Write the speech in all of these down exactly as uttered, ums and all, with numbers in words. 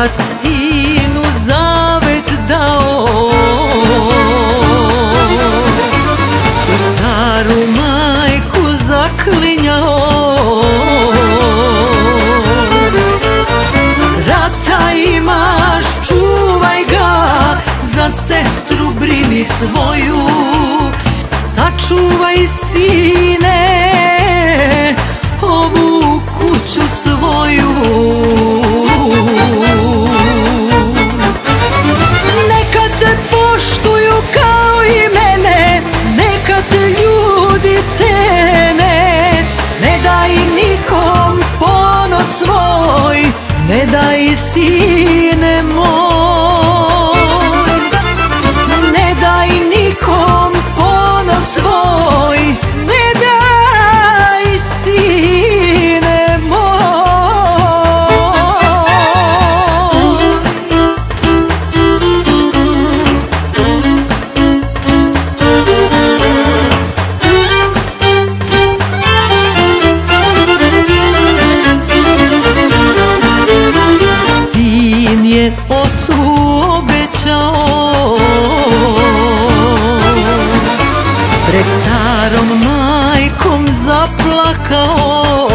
Otac sinu zavet dao, u staru majku zaklinjao. Brata imaš, čuvaj ga, za sestru brini svoju. Sačuvaj, sine, ovu kuću svoju. Neka te poštuju kao i mene, neka te ljudi cene. Ne daj nikom ponos svoj, ne daj, sine moj. Ne daj nikom ponos svoj, ne daj, sine moj. Sin je ocu obećao, pred starom majkom zaplakao.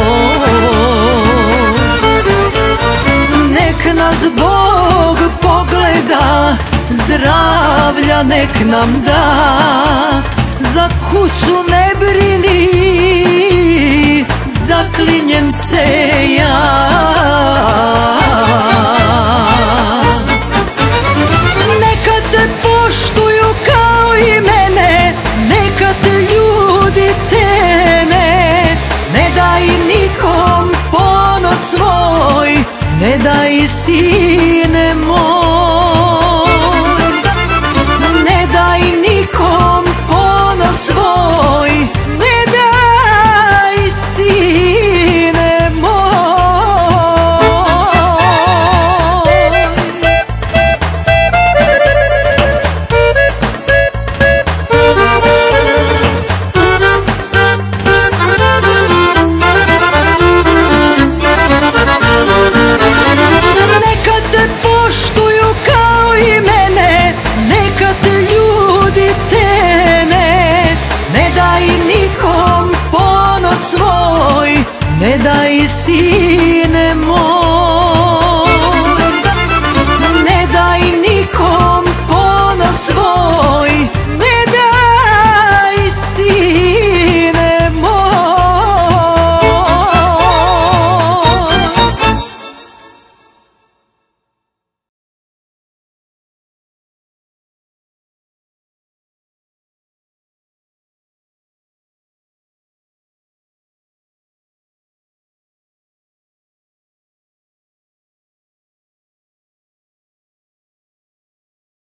Nek nas Bog pogleda, zdravlja nek nam da. Za kuću ne brini, zaklinjem se ja. Neka te poštuju kao i mene, neka te ljudi cene. Ne daj nikom ponos svoj, ne daj, sine